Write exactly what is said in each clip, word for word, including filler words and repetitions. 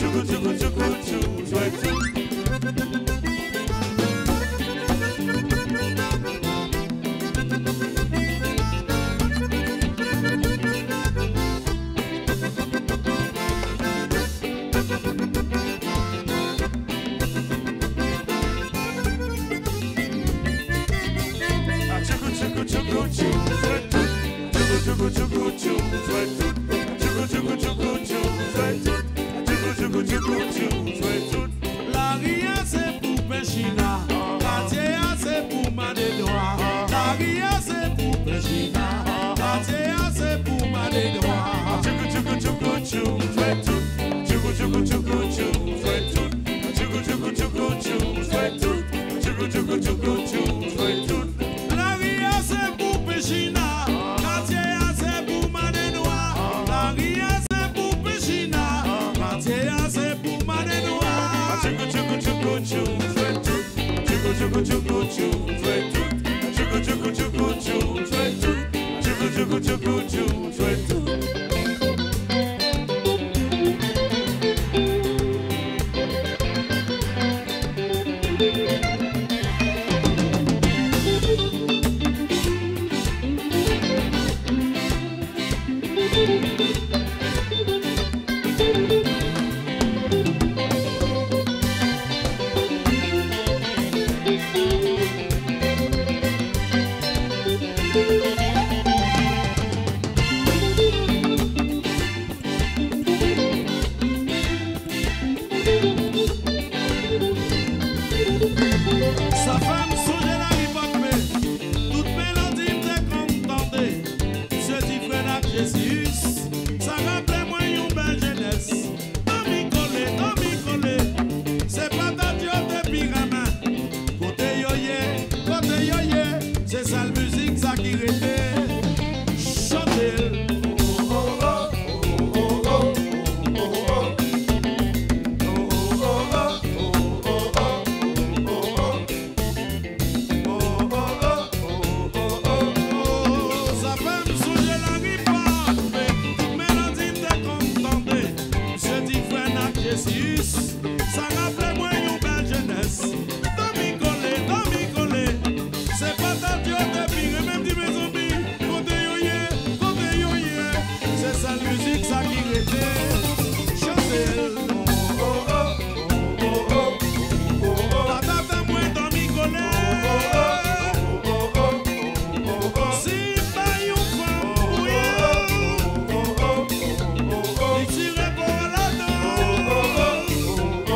Oh,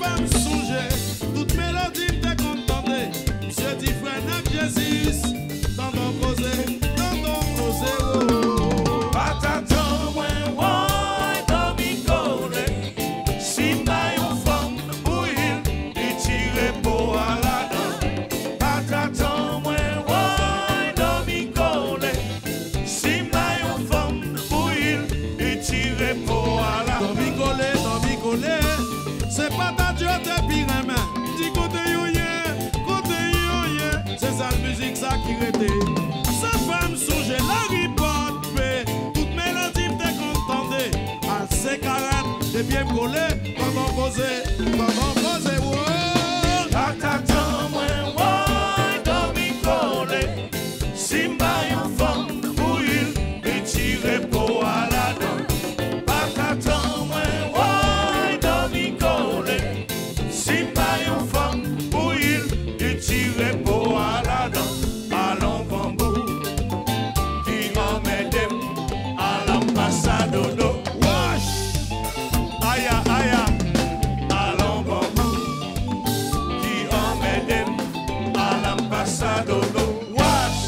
femme songer, toute mélodie t'es contentée. Monsieur dit frère n'a Jésus, dans ton causé, dans ton causé, oh. Pataton, ouais, ouais, dans mi collé. Si m'a yon femme pour il, il tire pour à la dent. Pataton, ouais, ouais, dans mi collé. Si m'a yon femme pour il, il tire pour à la dent. Dans mi collé, dans mi collé, c'est pas ta Dieu te pire main. Dis côté yoye, côté yoye, c'est ça la musique ça qui rete. Sa femme songe la ripote, toute mélodie t'es contendée. À ses quarante, des pieds collés, quand on causait, quand on causait, ouais. Pataton, ouais, ouais, dans mi collé. Si m'a yon femme pour il, il tire pour à la dent. Pataton, ouais, ouais, dans mi collé. Si m'a yon femme pour il, il tire pour à la dent. Allons bambou, qui emmène à l'ambassade dodo. Wesh, Aya, aya, allons bambou, qui emmène à l'ambassade dodo. Wash.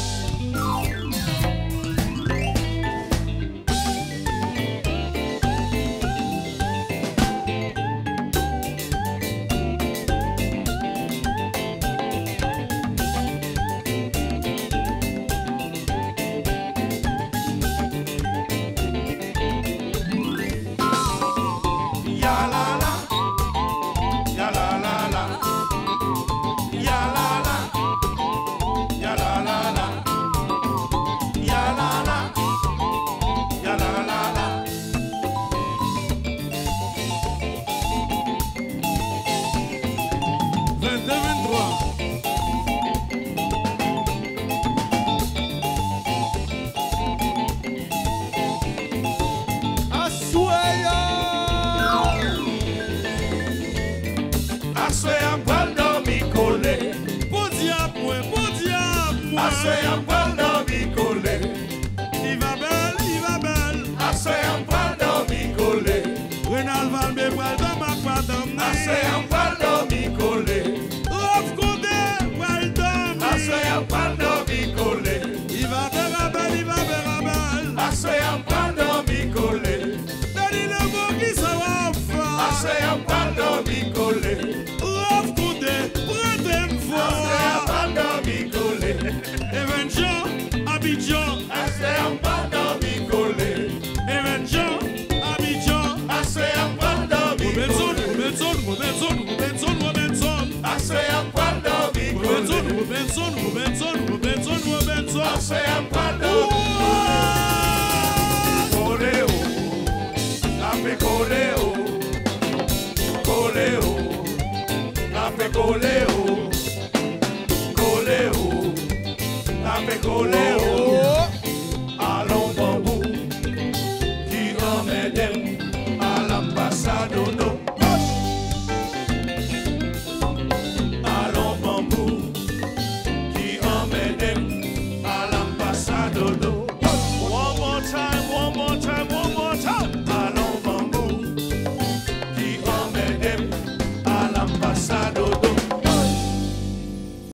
Ya la la, ya la la la, ya la la, ya la la la, ya la la, ya la la la. vingt-deux, vingt-trois. Ase un pal dans mi collé, Bon diable, moi, bon diable, moi. ase un pal dans mi collé, Il va belle, il va belle. ase un pal dans mi collé, Renal Van Bebral dans ma madame. ase un pal dans mi collé, Off côté, well done. ase un pal dans mi collé, Il va faire un bel, il va faire un bel. ase un pal dans mi collé, Donne le mot qui s'en va ase faire. un pal dans mi collé. Off côté, prends-toi Ase un fort. pal dans mi collé, Evention, Abidjan. ase un pal dans mi collé, Evention, Abidjan. ase un pal dans mi Robinson, collé, Robinson, Robinson, Robinson, Robinson. ase un pal dans mi Robinson, collé, Robinson, Robinson, Robinson, Robinson. ase un pal dans mi collé, la pe collé, collé, la pe collé, collé, la pe collé.